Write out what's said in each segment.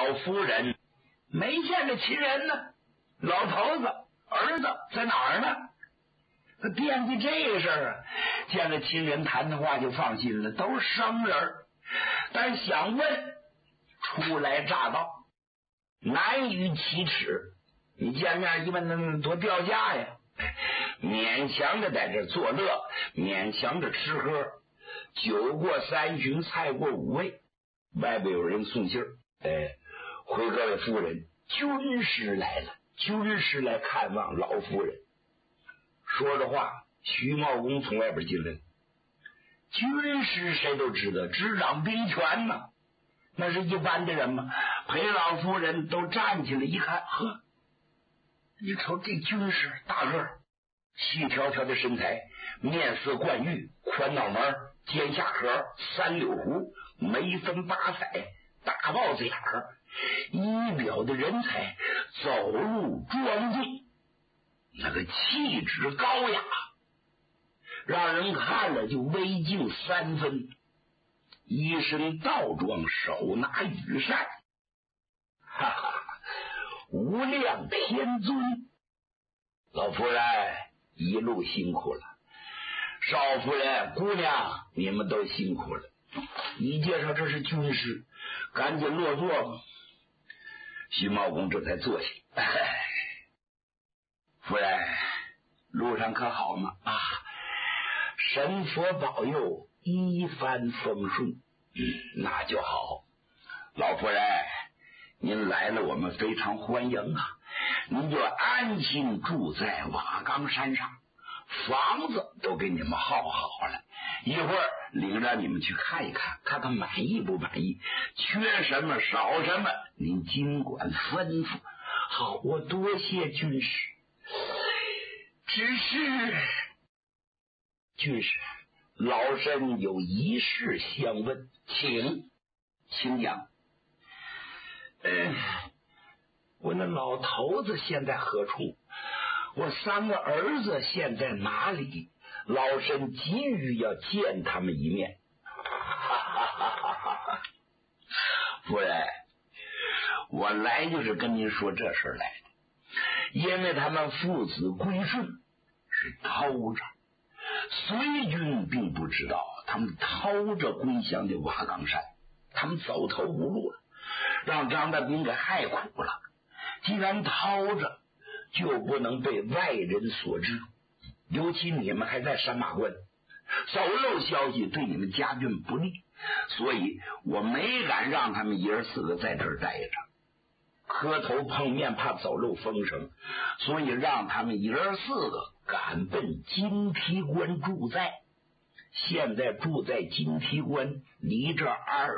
老夫人没见着亲人呢，老头子儿子在哪儿呢？他惦记这个事儿啊，见了亲人谈的话就放心了，都是生人，但想问初来乍到，难于启齿。你见面一问，那多掉价呀！勉强着在这作乐，勉强着吃喝。酒过三巡，菜过五味，外边有人送信儿，回各位夫人，军师来了，军师来看望老夫人。说着话，徐茂公从外边进来了。军师谁都知道，执掌兵权呐，那是一般的人吗？陪老夫人都站起来一看，呵，你瞅这军师大个儿，细条条的身材，面色冠玉，宽脑门，尖下颏，三绺胡，眉分八彩，大帽子眼儿，仪表的人才，走路庄重，那个气质高雅，让人看了就威敬三分。一身道装，手拿羽扇，哈哈，无量天尊。老夫人一路辛苦了，少夫人、姑娘你们都辛苦了。一介绍这是军师，赶紧落座吧。徐茂公这才坐下。夫人，路上可好吗？啊，神佛保佑，一帆风顺。那就好。老夫人，您来了，我们非常欢迎啊！您就安心住在瓦岗山上，房子都给你们耗好了，一会儿领着你们去看一看，看看满意不满意，缺什么少什么，您尽管吩咐。好，我多谢军师。只是军师，老身有一事相问，请讲。我那老头子现在何处？我三个儿子现在哪里？老身急于要见他们一面。夫人，我来就是跟您说这事来的。因为他们父子归顺是偷着，隋军并不知道，他们偷着归降的瓦岗山，他们走投无路了，让张大兵给害苦了。既然偷着，就不能被外人所知，尤其你们还在山马关，走漏消息对你们家眷不利，所以我没敢让他们爷儿四个在这儿待着，磕头碰面怕走漏风声，所以让他们爷儿四个赶奔金梯关驻寨。现在住在金梯关，离这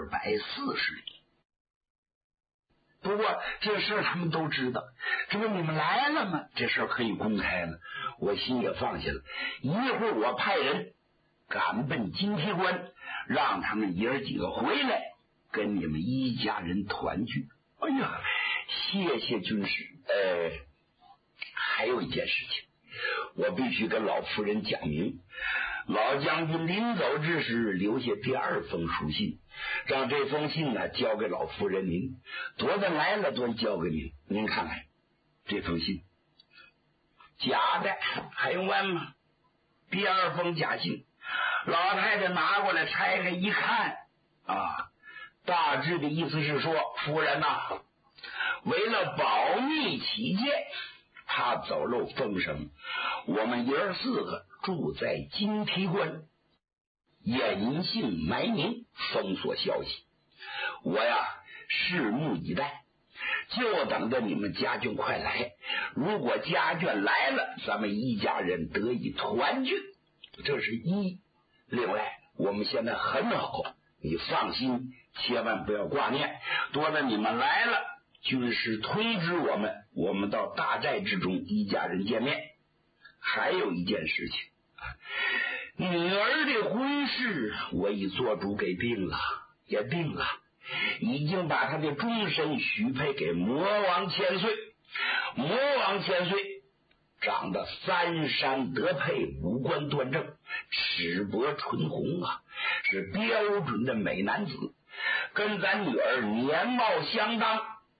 240里。不过这事他们都知道，这不你们来了吗？这事可以公开了，我心也放下了。一会儿我派人赶奔金梯关，让他们爷儿几个回来，跟你们一家人团聚。哎呀，谢谢军师。还有一件事情，我必须跟老夫人讲明。老将军临走之时留下第2封书信，让这封信呢交给老夫人您，多的来了都交给您。您看看这封信，假的还用问吗？第2封假信，老太太拿过来拆开一看啊，大致的意思是说，夫人呐，为了保密起见，怕走漏风声，我们爷儿四个住在金梯关，隐姓埋名，封锁消息。我呀，拭目以待，就等着你们家眷快来。如果家眷来了，咱们一家人得以团聚，这是一。另外，我们现在很好，你放心，千万不要挂念。多了你们来了，军师通知我们，我们到大寨之中一家人见面。还有一件事情，女儿的婚事我已做主给定了，也定了，已经把她的终身许配给魔王千岁。魔王千岁长得三山得配，五官端正，齿薄唇红啊，是标准的美男子，跟咱女儿年貌相当，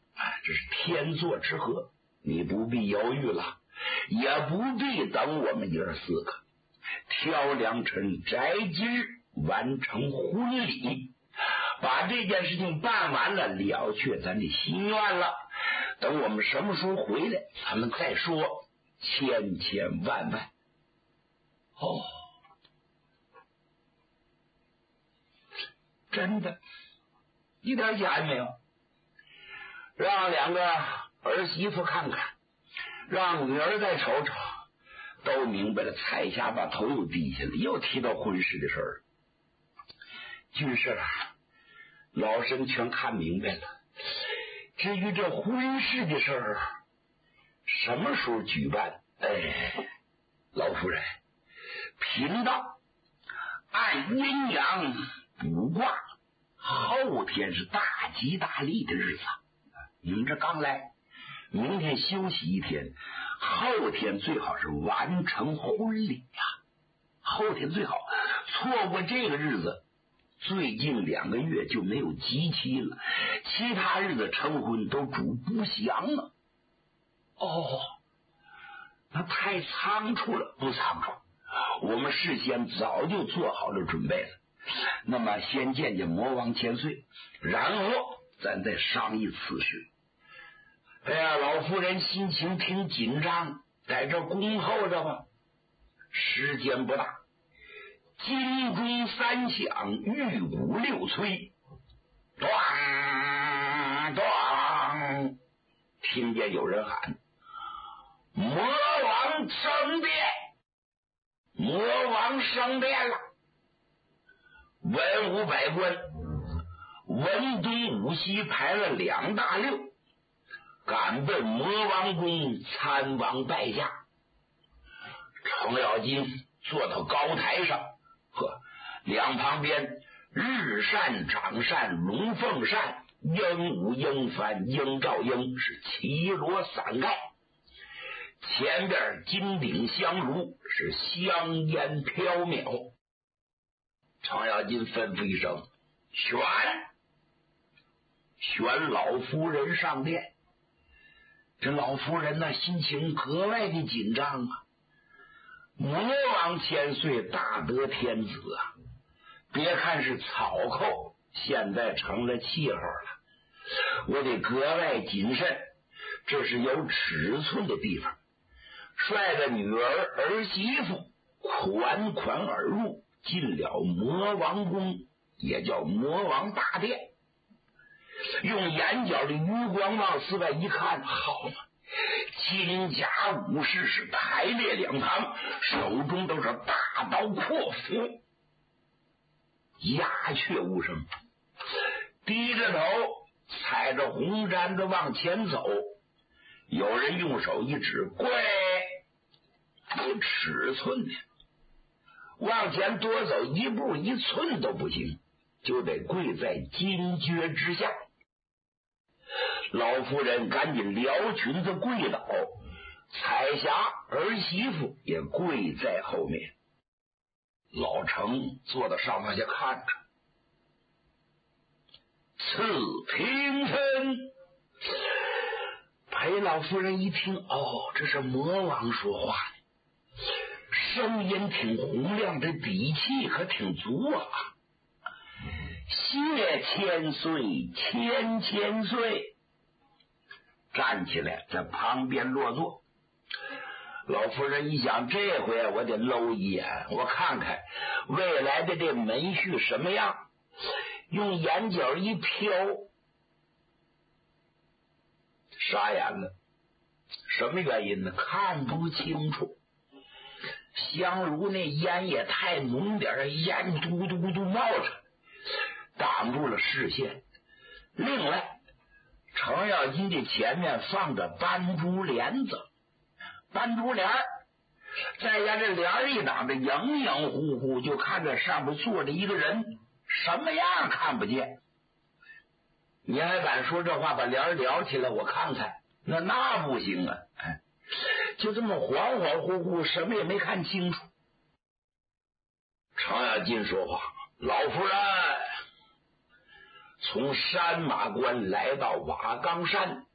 天作之合，你不必犹豫了，也不必等我们爷儿四个挑良辰摘今日完成婚礼，把这件事情办完了，了却咱的心愿了。等我们什么时候回来，咱们再说，千千万万。哦，真的，一点假也没有。让两个儿媳妇看看，让女儿再瞅瞅，都明白了。彩霞把头又低下了，又提到婚事的事儿。军师啊，老身全看明白了。至于这婚事的事儿，什么时候举办？老夫人，贫道按阴阳卜卦，后天是大吉大利的日子。你们这刚来，明天休息一天，后天最好是完成婚礼呀。后天最好，错过这个日子，最近2个月就没有吉期了，其他日子成婚都主不祥了。哦，那太仓促了。不仓促，我们事先早就做好了准备了。那么先见见魔王千岁，然后咱再商议此事。哎呀，老夫人心情挺紧张，在这恭候着吧。时间不大，金钟3响，玉鼓6催，咣咣，听见有人喊：“魔王升殿！魔王升殿了！”文武百官，文东武西排了2大溜，赶奔魔王宫参王拜驾。程咬金坐到高台上，两旁边日扇、掌扇、龙凤扇、鹰舞、鹰幡、鹰照鹰是齐罗伞盖，前边金鼎香炉是香烟飘渺。程咬金吩咐一声：“选老夫人上殿。”这老夫人呢，心情格外的紧张啊。魔王千岁大得天子啊，别看是草寇，现在成了气候了，我得格外谨慎，这是有尺寸的地方。率着女儿儿媳妇款款而入，进了魔王宫，也叫魔王大殿。用眼角的余光往四外一看，好嘛，金甲武士是排列两旁，手中都是大刀阔斧，鸦雀无声，低着头踩着红毡子往前走。有人用手一指：“跪！”有尺寸的，往前多走一步1寸都不行，就得跪在金橛之下。老夫人赶紧撩裙子跪倒，彩霞儿媳妇也跪在后面。老程坐到上面去看着，赐平thân。裴老夫人一听，这是魔王说话呢，声音挺洪亮，这底气可挺足啊。谢千岁，千岁。站起来在旁边落座。老夫人一想，这回我得搂一眼，我看看未来的这门婿什么样。用眼角一瞟，傻眼了。什么原因呢？看不清楚。香炉那烟也太浓点，烟嘟嘟嘟冒着，挡住了视线。另外，程咬金的前面放着斑竹帘子，斑竹帘再加这帘一挡着，影影乎乎就看着上面坐着一个人，什么样看不见。你还敢说这话？把帘撩起来我看看，那不行啊！就这么恍恍惚惚，什么也没看清楚。程咬金说话：“老夫人，从山马关来到瓦岗山，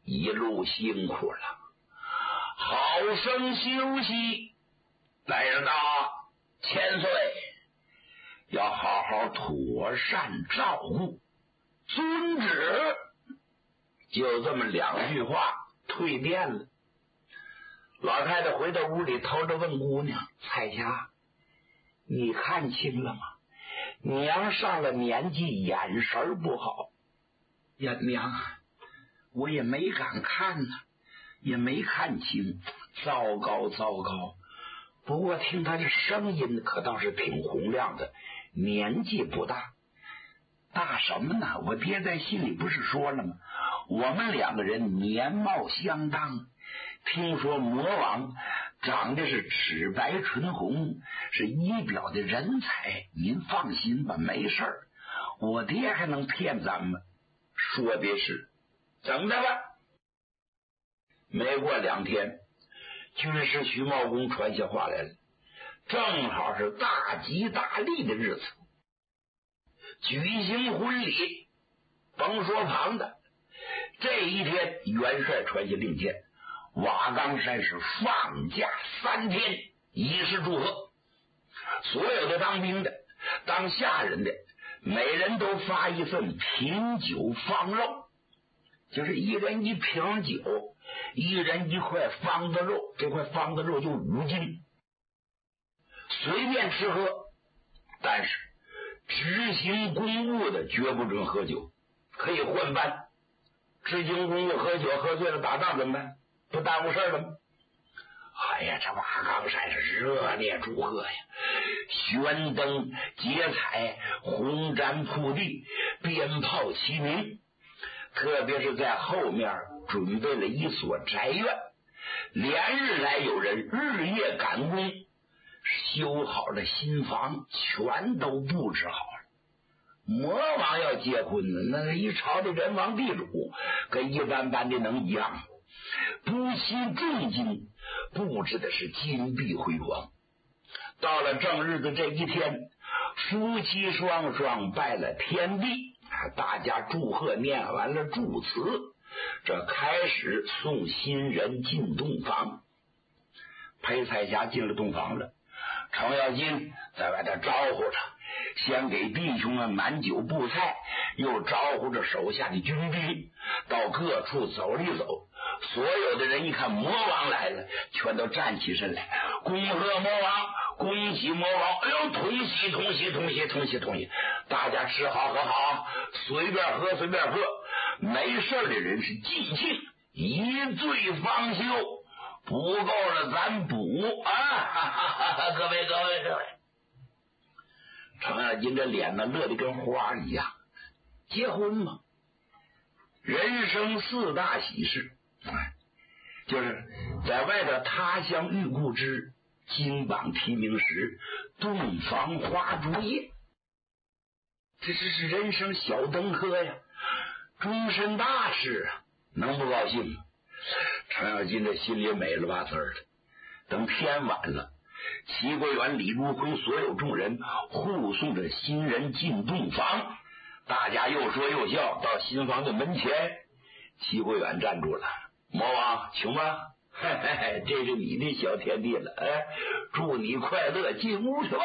一路辛苦了，好生休息。来人呐，千岁，要好好妥善照顾。遵旨。就这么2句话蜕变了。老太太回到屋里，偷着问姑娘彩霞：“你看清了吗？娘上了年纪，眼神不好。”呀，娘，我也没敢看呢，也没看清。糟糕糟糕！不过听她这声音可倒是挺洪亮的，年纪不大。大什么呢？我爹在信里不是说了吗？我们2个人年貌相当。听说魔王长得是齿白唇红，是仪表的人才。您放心吧，没事儿。我爹还能骗咱们？说的是，整的吧。没过2天，军师徐茂公传下话来了，正好是大吉大利的日子，举行婚礼。甭说旁的，这一天元帅传下令箭，瓦岗山是放假3天，以示祝贺。所有的当兵的、当下人的，每人都发一份品酒方肉，就是一人1瓶酒，一人1块方子肉，这块方子肉就5斤，随便吃喝，但是执行公务的绝不准喝酒，可以换班。执行公务喝酒喝醉了打仗怎么办？不耽误事了吗？哎呀，这瓦岗山是热烈祝贺呀，悬灯结彩，红毡铺地，鞭炮齐鸣。特别是在后面准备了一所宅院，连日来有人日夜赶工，修好了新房，全都布置好了。魔王要结婚呢，那一朝的人王地主，跟一般般的能一样吗？不惜重金布置的是金碧辉煌。到了正日子这一天，夫妻双双拜了天地，大家祝贺，念完了祝词，这开始送新人进洞房。裴彩霞进了洞房了，程咬金在外头招呼着，先给弟兄们满酒布菜，又招呼着手下的军兵到各处走一走。所有的人一看魔王来了，全都站起身来，恭贺魔王，恭喜魔王！哎呦，同喜同喜同喜同喜同喜！大家吃好喝好，随便喝随便喝，没事的人是尽兴，一醉方休。不够了咱补啊！哈哈哈，各位，程咬金这脸呢乐得跟花一样。结婚嘛，人生4大喜事，就是在外头他乡遇故知，金榜题名时，洞房花烛夜。这是人生小登科呀，终身大事啊，能不高兴吗？程咬金这心里美了吧滋的。等天晚了，齐国远、李如辉所有众人护送着新人进洞房，大家又说又笑。到新房的门前，齐国远站住了：“魔王，请吧，嘿嘿嘿，这是你的小天地了，祝你快乐，进屋去吧。”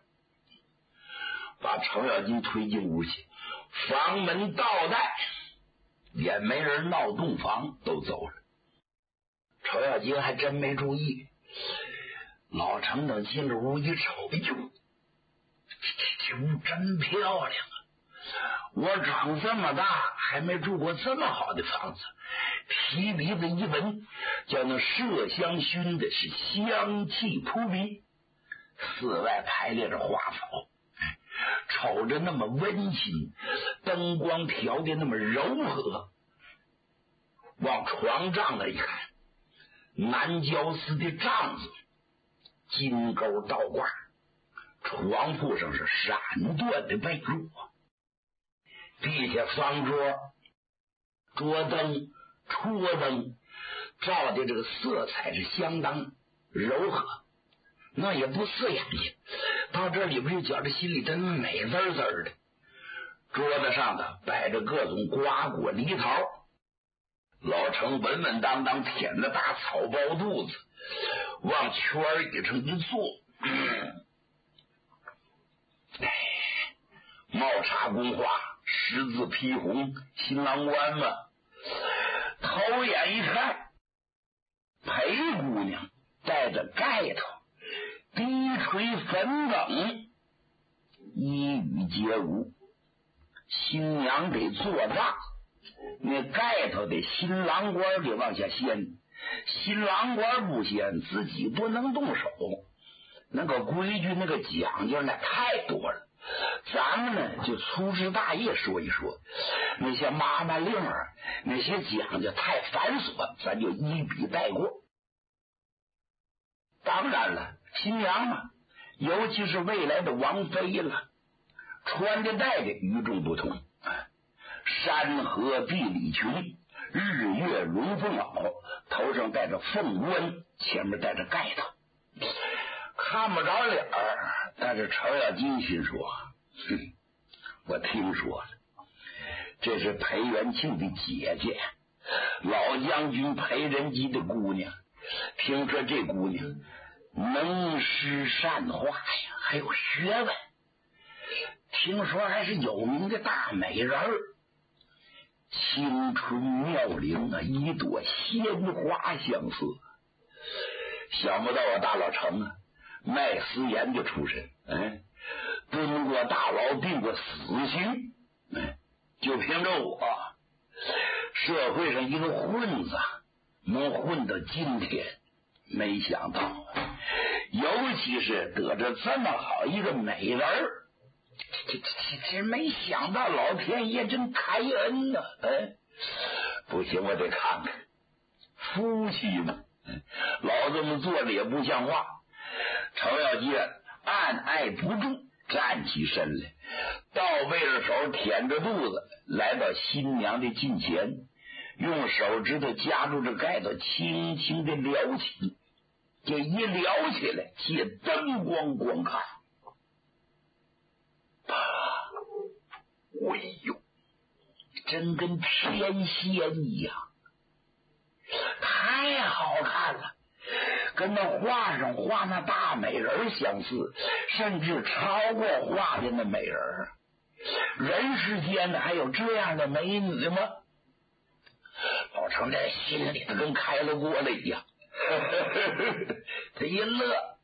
把程咬金推进屋去，房门倒带，也没人闹洞房，都走了。程咬金还真没注意，老程等进了屋一瞅，哎呦，这屋真漂亮啊！我长这么大还没住过这么好的房子。提鼻子一闻，叫那麝香熏的是香气扑鼻，寺外排列着花草，瞅着那么温馨，灯光调的那么柔和。往床帐那一看，南郊寺的帐子金钩倒挂，床铺上是闪缎的被褥，地下方桌、桌灯、戳灯照的这个色彩是相当柔和，那也不刺眼睛。到这里边就觉着心里真美滋滋的。桌子上的摆着各种瓜果梨桃， 老程稳稳当当舔着大草包肚子，往圈里头一坐，帽插宫花，十字披红，新郎官嘛。头眼一看，裴姑娘戴着盖头，低垂粉梗，一语皆无。新娘得坐帐，那盖头得新郎官给往下掀，新郎官不掀，自己不能动手。那个规矩，那个讲究，那太多了。咱们呢，就粗枝大叶说一说，那些麻麻令儿，那些讲究太繁琐，咱就一笔带过。当然了，新娘嘛，尤其是未来的王妃了，穿的戴的与众不同。山河地理群，日月龙凤袄，头上戴着凤冠，前面戴着盖头，看不着脸儿。但是程咬金心说，我听说了，这是裴元庆的姐姐，老将军裴仁基的姑娘。听说这姑娘能诗善画呀，还有学问，听说还是有名的大美人儿，青春妙龄啊，一朵鲜花相似。想不到我大老程啊，卖私盐的出身，蹲过大牢，定过死刑，就凭着我，社会上一个混子能混到今天，没想到，尤其是得着这么好一个美人儿，这没想到老天爷真开恩呐！不行，我得看看夫妻嘛，老这么坐着也不像话。程咬金按捺不住，站起身来，倒背着手，舔着肚子，来到新娘的近前，用手指头夹住这盖头，轻轻的撩起。这一撩起来，借灯光观看，哎呦，真跟天仙一样，太好看了，跟那画上画那大美人相似，甚至超过画的那美人。人世间的还有这样的美女吗？老程在心里头跟开了锅了一样，他一乐。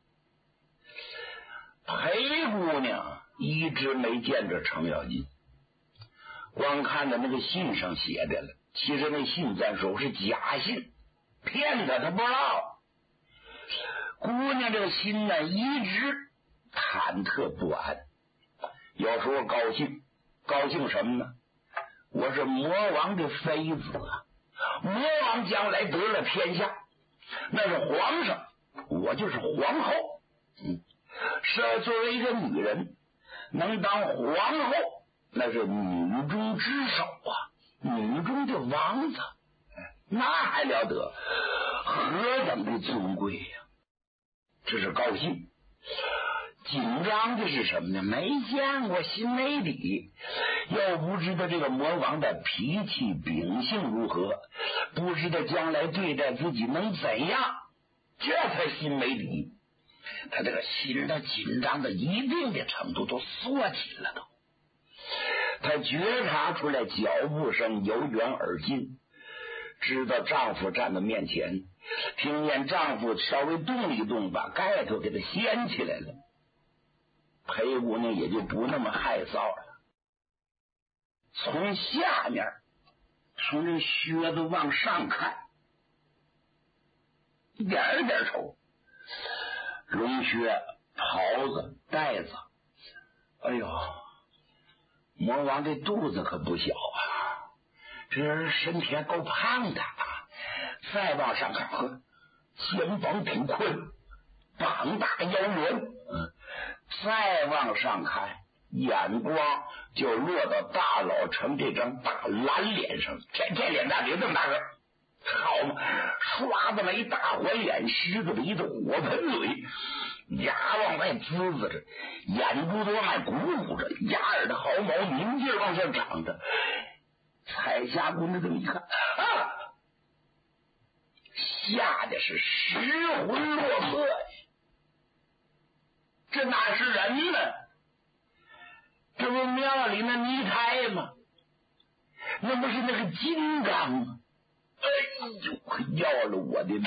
裴姑娘一直没见着程咬金，光看着那个信上写的了，其实那信咱说是假信，骗他不知道。姑娘这个心呢，一直忐忑不安，有时候高兴，高兴什么呢？我是魔王的妃子啊，魔王将来得了天下，那是皇上，我就是皇后。是作为一个女人能当皇后，那是女中之首啊，女中的王子，那还了得，何等的尊贵呀！这是高兴。紧张的是什么呢？没见过，心没底，又不知道这个魔王的脾气秉性如何，不知道将来对待自己能怎样，这才心没底。他这个心呢，紧张到一定的程度都缩紧了都。他觉察出来脚步声由远而近，知道丈夫站在面前，听见丈夫稍微动一动，把盖头给他掀起来了，裴姑娘也就不那么害臊了。从下面从这靴子往上看，一点一点瞅，龙靴、袍子、带子，哎呦，魔王这肚子可不小啊，这人身体还够胖的啊。再往上看，呵，肩膀挺宽，膀大腰圆。再往上看，眼光就落到大老程这张大蓝脸上，这脸大别这么大个，好嘛，刷子眉，大环眼，狮子鼻子，火盆嘴，牙往外滋滋着，眼珠子往外鼓鼓着，牙耳的毫毛凝劲往上长着。彩霞姑娘这么一看， 吓得是失魂落魄呀！这哪是人呢？这不庙里那泥胎吗？那不是那个金刚吗？哎呦，可要了我的命！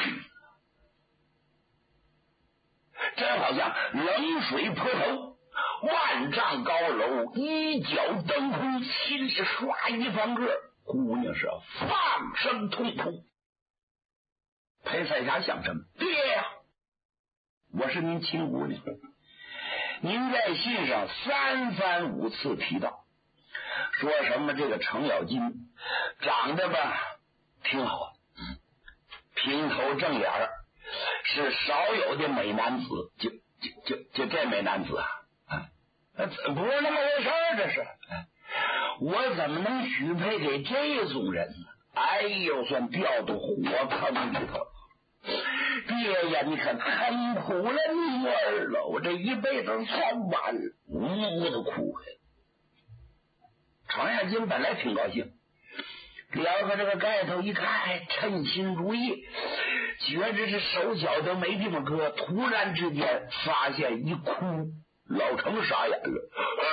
真好像冷水泼头，万丈高楼一脚蹬空，心里唰一翻个，姑娘是放声痛哭。裴三侠想什么？爹呀，我是您亲姑娘，您在信上3番5次提到，说什么这个程咬金长得吧挺好，平头正眼儿，是少有的美男子。就这美男子啊，不是那么回事儿，这是我怎么能许配给这种人呢？哎呦，算掉到火坑里头了。爹呀，你可坑苦了女儿了，我这一辈子算完了，呜呜的哭。程咬金本来挺高兴，撩开这个盖头一看，称心如意，觉着这手脚都没地方搁，突然之间发现一哭，老程傻眼了。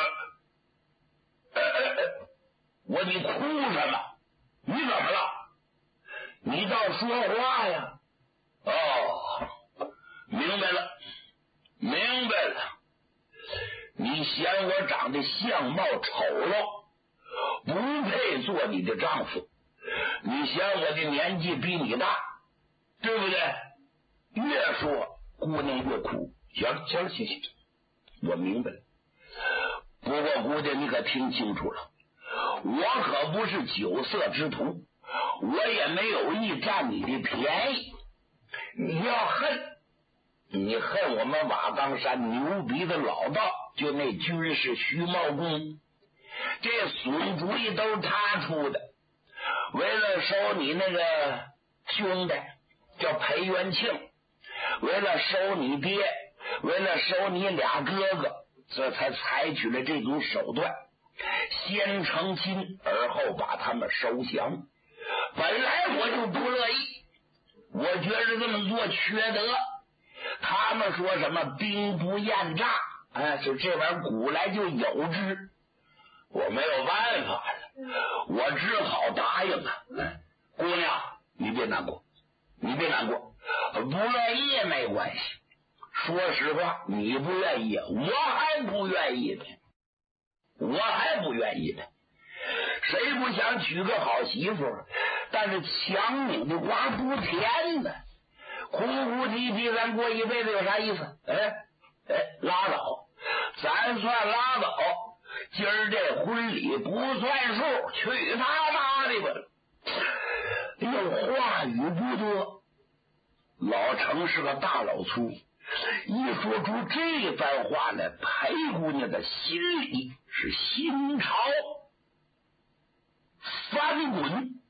我你哭什么？你怎么了？你倒说话呀！哦，明白了，明白了。你嫌我长得相貌丑陋，不配做你的丈夫。你嫌我的年纪比你大，对不对？越说姑娘越哭。行，我明白了。不过姑娘，你可听清楚了，我可不是酒色之徒，我也没有意占你的便宜。你要恨，你恨我们瓦岗山牛逼的老道，就那军师徐茂公，这损主意都是他出的。为了收你那个兄弟叫裴元庆，为了收你爹，为了收你俩哥哥，这才采取了这种手段，先成亲，而后把他们收降。本来我就不乐意，我觉着这么做缺德。他们说什么兵不厌诈，是这玩意儿古来就有之，我没有办法了，我只好答应了。姑娘，你别难过，不愿意也没关系。说实话，你不愿意，我还不愿意呢。谁不想娶个好媳妇？但是强拧的瓜不甜呢，哭哭啼啼咱过一辈子有啥意思？拉倒，咱算拉倒。今儿这婚礼不算数，去他妈的吧！又话语不多，老程是个大老粗，一说出这番话来，裴姑娘的心里是心潮翻滚。